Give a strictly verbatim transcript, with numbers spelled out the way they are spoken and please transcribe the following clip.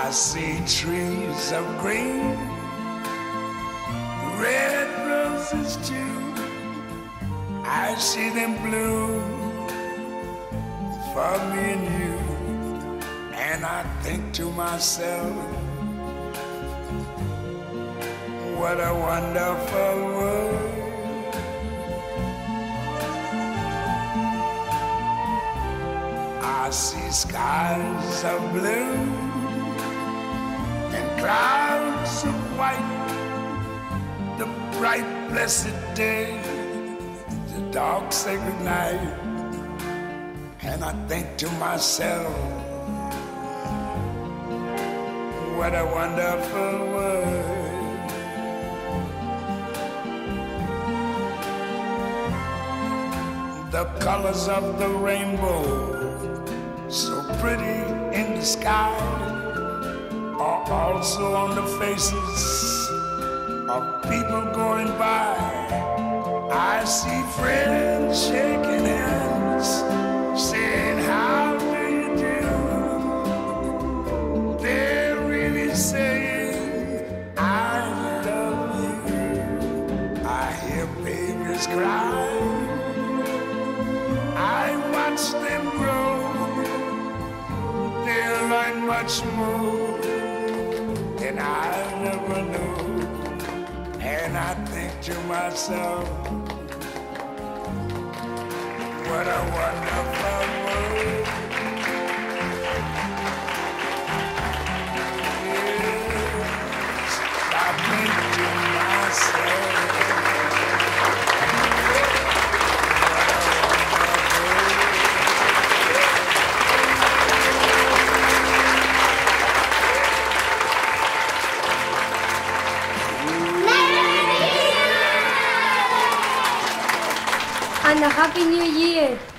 I see trees of green, red roses too. I see them bloom for me and you. And I think to myself, what a wonderful world. I see skies of blue and clouds of white, the bright blessed day, the dark sacred night. And I think to myself, what a wonderful world. The colors of the rainbow, so pretty in the sky, are also on the faces of people going by. I see friends shaking hands, saying, how do you do? They're really saying, I love you. I hear babies cry, I watch them grow. They'll learn much more than I never knew. And I think to myself, what a wonderful world. Yes, I think to myself, and a Happy New Year!